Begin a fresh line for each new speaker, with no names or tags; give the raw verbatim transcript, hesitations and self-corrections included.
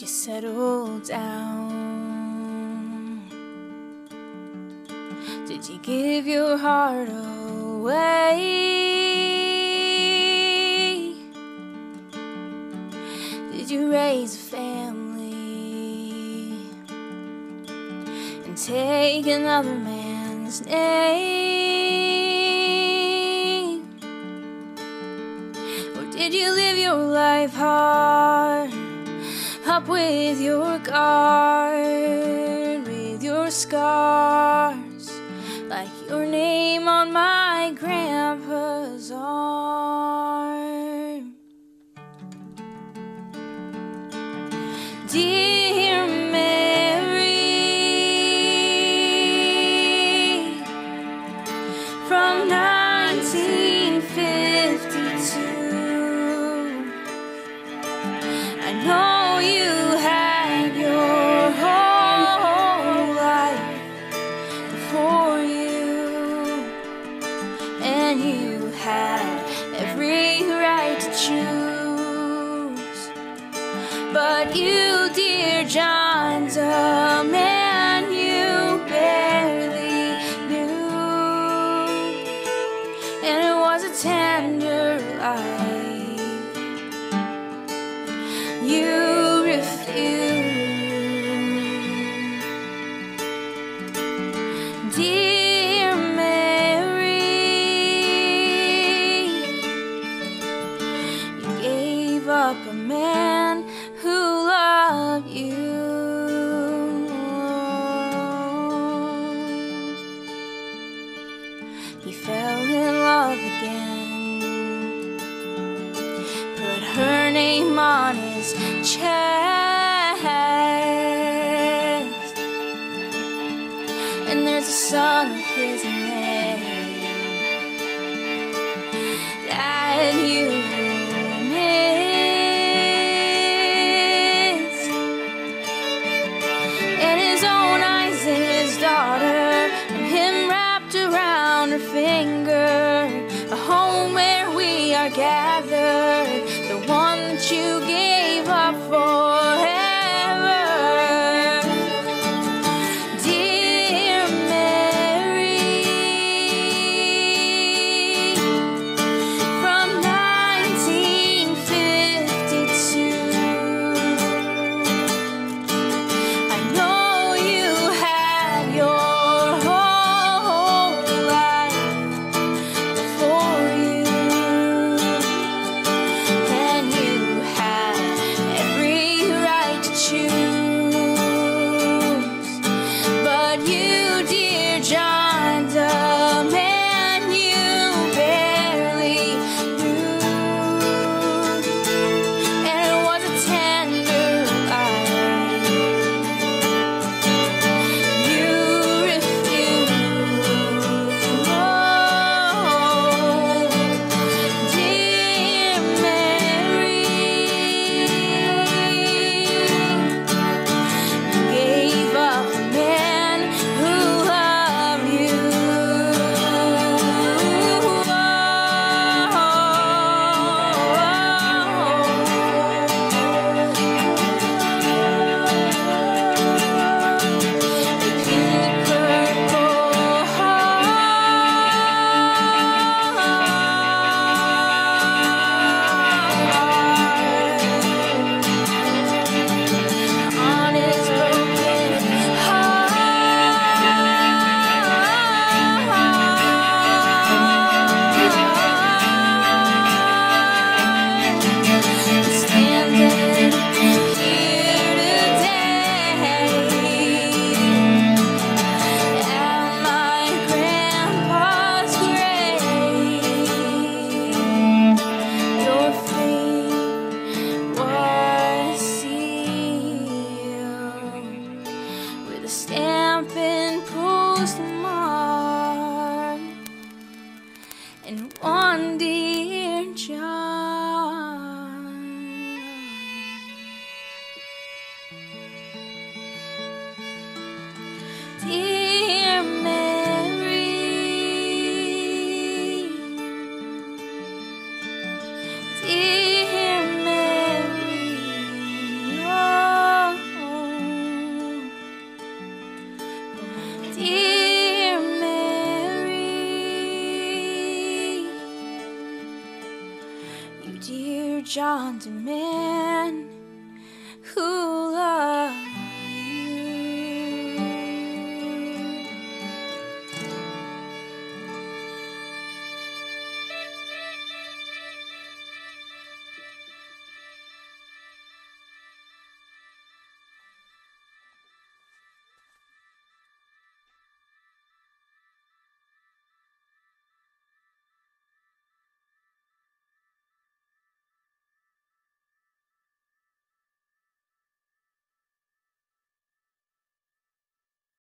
you settle down? Did you give your heart away? Did you raise a family and take another man's name? Or did you live your life hard, up with your guard, with your scars, like your name on my grandpa's arm? Dear Mary, from nineteen fifty-two, I know you had your whole life before you, and you had every right to choose. But you, dear John's a man you barely knew, and it was a tender life you refused. Dear Mary, you gave up a man who loved you. He fell in love again, put her name on his chest, and there's a son of his name that you miss, and his own eyes and his daughter, and him wrapped around her finger, a home where we are gathered, the one that you gave up for jaunty man who loves